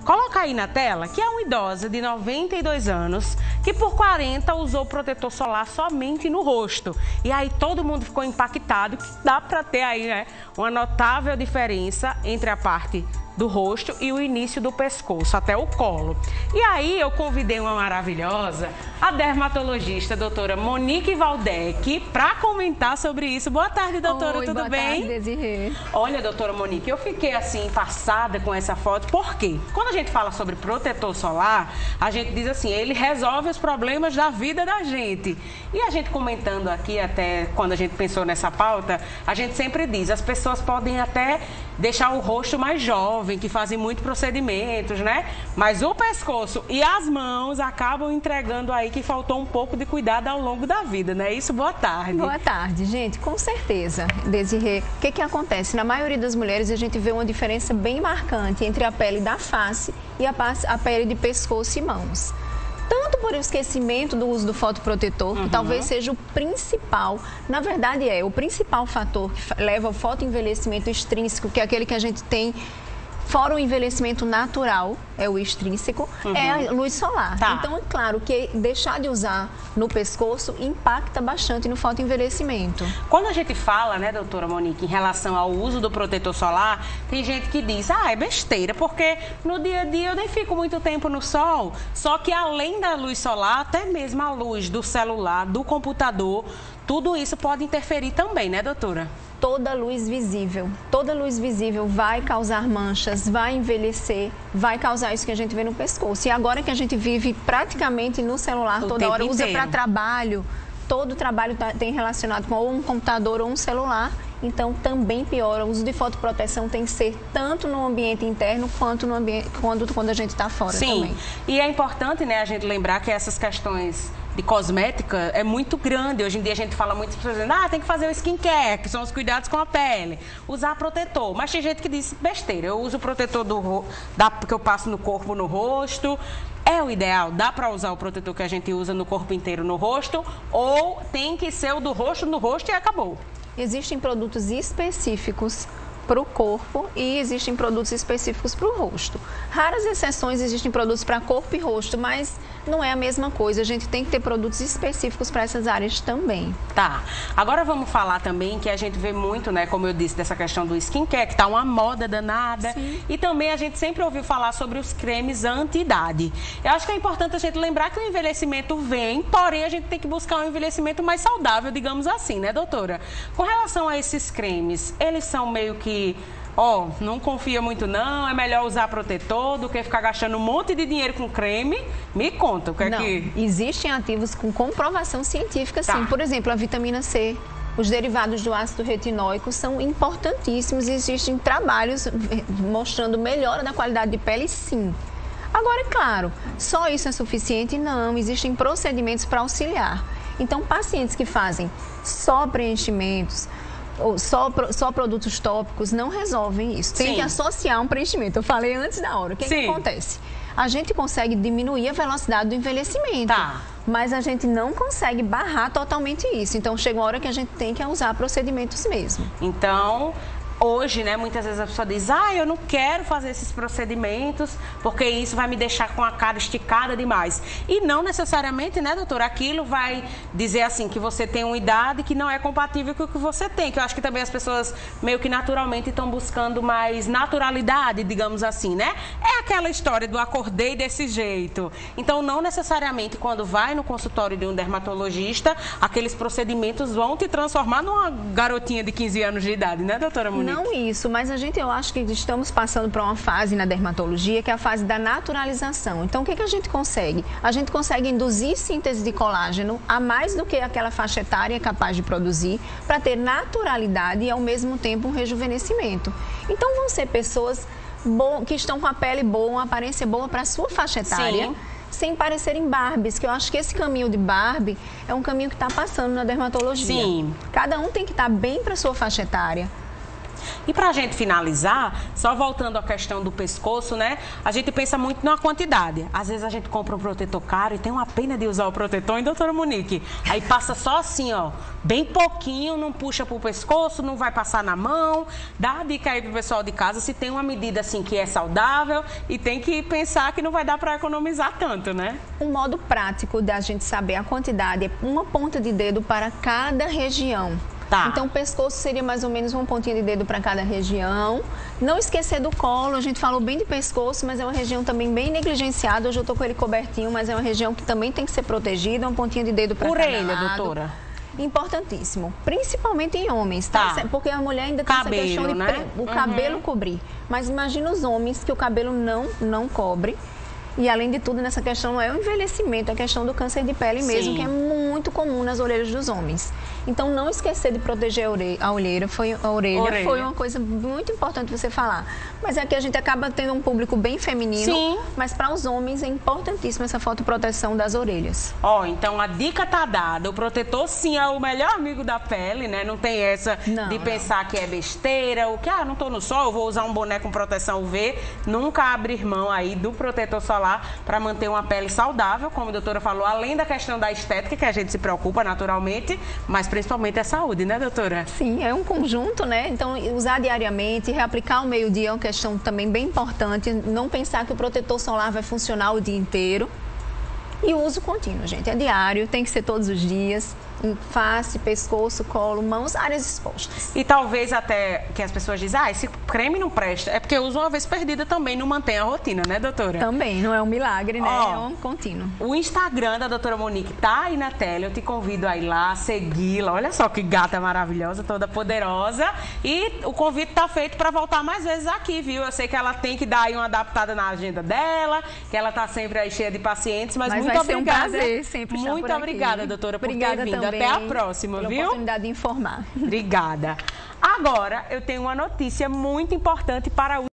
Coloca aí na tela que é uma idosa de 92 anos que por 40 usou protetor solar somente no rosto. E aí todo mundo ficou impactado, que dá para ter aí, né, uma notável diferença entre a parte do rosto e o início do pescoço, até o colo. E aí eu convidei uma maravilhosa, a dermatologista, doutora Monique Valdec, para comentar sobre isso. Boa tarde, doutora, tudo bem? Boa tarde, Desirê. Olha, doutora Monique, eu fiquei assim, passada com essa foto, por quê? Quando a gente fala sobre protetor solar, a gente diz assim, ele resolve os problemas da vida da gente. E a gente comentando aqui, até quando a gente pensou nessa pauta, a gente sempre diz, as pessoas podem até deixar o rosto mais jovem, que fazem muitos procedimentos, né? Mas o pescoço e as mãos acabam entregando aí que faltou um pouco de cuidado ao longo da vida, né? Isso, boa tarde. Boa tarde, gente. Com certeza, Desirê. O que acontece? Na maioria das mulheres, a gente vê uma diferença bem marcante entre a pele da face e a pele de pescoço e mãos. Tanto por esquecimento do uso do fotoprotetor, que talvez seja o principal, na verdade o principal fator que leva ao fotoenvelhecimento extrínseco, que é aquele que a gente tem fora o envelhecimento natural, é o extrínseco, é a luz solar. Tá. Então, é claro que deixar de usar no pescoço impacta bastante no fotoenvelhecimento. Quando a gente fala, né, doutora Monique, em relação ao uso do protetor solar, tem gente que diz, é besteira, porque no dia a dia eu nem fico muito tempo no sol. Só que além da luz solar, até mesmo a luz do celular, do computador, tudo isso pode interferir também, né, doutora? Toda luz visível vai causar manchas, vai envelhecer, vai causar isso que a gente vê no pescoço. E agora que a gente vive praticamente no celular, toda hora usa para trabalho, todo trabalho tem relacionado com ou um computador ou um celular, então também piora. O uso de fotoproteção tem que ser tanto no ambiente interno quanto no ambiente quando a gente está fora. Sim. Também. E é importante, né, a gente lembrar que essas questões de cosmética é muito grande. Hoje em dia a gente fala muito, pessoas dizendo, tem que fazer o skincare, que são os cuidados com a pele, usar protetor. Mas tem gente que diz besteira, eu uso o protetor que eu passo no corpo, no rosto. É o ideal? Dá para usar o protetor que a gente usa no corpo inteiro no rosto? Ou tem que ser o do rosto no rosto e acabou? Existem produtos específicos para o corpo e existem produtos específicos para o rosto. Raras exceções existem produtos para corpo e rosto, mas não é a mesma coisa. A gente tem que ter produtos específicos para essas áreas também. Tá. Agora vamos falar também que a gente vê muito, né, como eu disse, dessa questão do skincare, que tá uma moda danada. Sim. E também a gente sempre ouviu falar sobre os cremes anti-idade. Eu acho que é importante a gente lembrar que o envelhecimento vem, porém a gente tem que buscar um envelhecimento mais saudável, digamos assim, né, doutora? Com relação a esses cremes, eles são meio que não confia muito não, é melhor usar protetor do que ficar gastando um monte de dinheiro com creme. Me conta, o que é que... Existem ativos com comprovação científica, sim. Por exemplo, a vitamina C, os derivados do ácido retinóico são importantíssimos e existem trabalhos mostrando melhora da qualidade de pele, sim. Agora, é claro, só isso é suficiente? Não, existem procedimentos para auxiliar. Então, pacientes que fazem só preenchimentos, ou só produtos tópicos não resolvem isso. Tem que associar um preenchimento. Eu falei antes da hora. O que acontece? A gente consegue diminuir a velocidade do envelhecimento. Mas a gente não consegue barrar totalmente isso. Então, chega uma hora que a gente tem que usar procedimentos mesmo. Então, hoje, né, muitas vezes a pessoa diz, eu não quero fazer esses procedimentos porque isso vai me deixar com a cara esticada demais. E não necessariamente, né, doutora, aquilo vai dizer assim, que você tem uma idade que não é compatível com o que você tem. Que eu acho que também as pessoas meio que naturalmente estão buscando mais naturalidade, digamos assim, né? É aquela história do acordei desse jeito. Então, não necessariamente quando vai no consultório de um dermatologista, aqueles procedimentos vão te transformar numa garotinha de 15 anos de idade, né, doutora Monique? Não isso, mas eu acho que estamos passando por uma fase na dermatologia que é a fase da naturalização. Então, o que a gente consegue? A gente consegue induzir síntese de colágeno a mais do que aquela faixa etária é capaz de produzir para ter naturalidade e, ao mesmo tempo, um rejuvenescimento. Então, vão ser pessoas que estão com a pele boa, uma aparência boa para a sua faixa etária. Sim. Sem parecerem Barbies, que eu acho que esse caminho de Barbie é um caminho que está passando na dermatologia. Sim. Cada um tem que estar bem para a sua faixa etária. E pra gente finalizar, só voltando à questão do pescoço, né? A gente pensa muito na quantidade. Às vezes a gente compra um protetor caro e tem uma pena de usar o protetor, hein, doutora Monique? Aí passa só assim, ó, bem pouquinho, não puxa pro pescoço, não vai passar na mão. Dá a dica aí pro pessoal de casa se tem uma medida assim que é saudável e tem que pensar que não vai dar para economizar tanto, né? Um modo prático da gente saber a quantidade é uma ponta de dedo para cada região. Tá. Então, o pescoço seria mais ou menos uma pontinha de dedo para cada região. Não esquecer do colo, a gente falou bem de pescoço, mas é uma região também bem negligenciada. Hoje eu tô com ele cobertinho, mas é uma região que também tem que ser protegida, uma pontinha de dedo para cada lado. Orelha, doutora. Importantíssimo, principalmente em homens, tá? Porque a mulher ainda tem cabelo, essa questão de né? o cabelo cobrir. Mas imagina os homens que o cabelo não cobre. E, além de tudo, nessa questão não é o envelhecimento, é a questão do câncer de pele mesmo, Sim. que é muito comum nas orelhas dos homens. Então, não esquecer de proteger a orelha foi uma coisa muito importante você falar. Mas aqui a gente acaba tendo um público bem feminino, Sim. mas para os homens é importantíssima essa fotoproteção das orelhas. Ó, então a dica tá dada. O protetor, sim, é o melhor amigo da pele, né? Não tem essa de pensar que é besteira, ou que, não tô no sol, eu vou usar um boné com proteção UV. Nunca abrir mão aí do protetor solar para manter uma pele saudável, como a doutora falou, além da questão da estética, que a gente se preocupa naturalmente, mas principalmente a saúde, né, doutora? Sim, é um conjunto, né? Então, usar diariamente, reaplicar ao meio-dia é uma questão também bem importante. Não pensar que o protetor solar vai funcionar o dia inteiro. E o uso contínuo, gente. É diário, tem que ser todos os dias. Em face, pescoço, colo, mãos, áreas expostas. E talvez até que as pessoas dizem, esse creme não presta. É porque usa uma vez perdida também, não mantém a rotina, né, doutora? Também, não é um milagre, né? É um contínuo. O Instagram da doutora Monique tá aí na tela, eu te convido a ir lá, segui-la. Olha só que gata maravilhosa, toda poderosa. E o convite tá feito para voltar mais vezes aqui, viu? Eu sei que ela tem que dar aí uma adaptada na agenda dela, que ela tá sempre aí cheia de pacientes, mas muito vai ser obrigada. Um prazer sempre estar muito por obrigada, aqui. doutora, por obrigada ter vindo. Também até a próxima, pela viu? Oportunidade de informar. Obrigada. Agora, eu tenho uma notícia muito importante para o